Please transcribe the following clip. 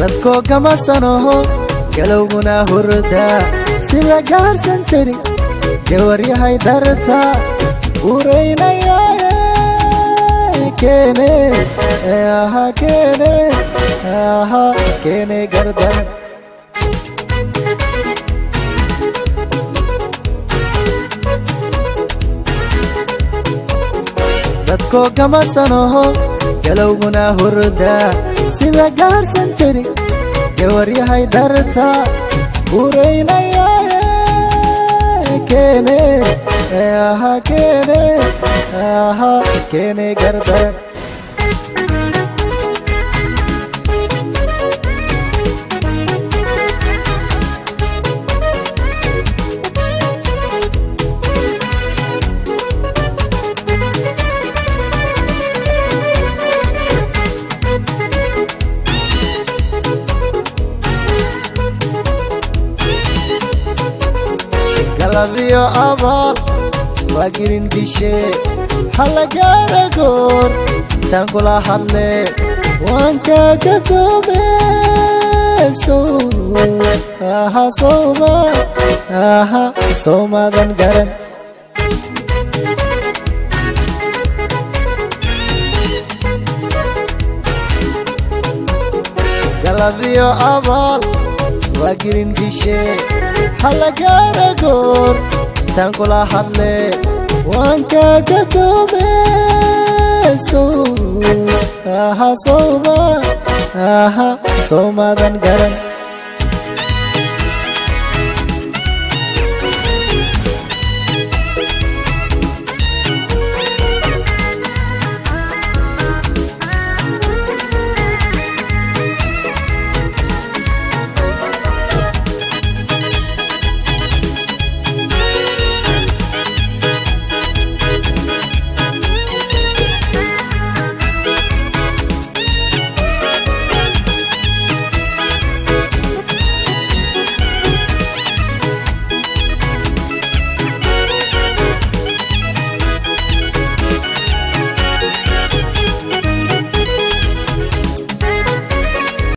dadko kama sanoho galowguna hurda sida gaarsan tiri gawaryahay darta ureynaya kene kene gardan dadko kama sanoho galowguna hurda sida gaarsan tiri gawaryahay darta ureynaya kene kene gardan Galavio amal wagirin dishe halagara gor tangula halle wanka katome soma dan garan Galavio amal wagirin dishe halagara gor tangula halle wanka katome soma dan garan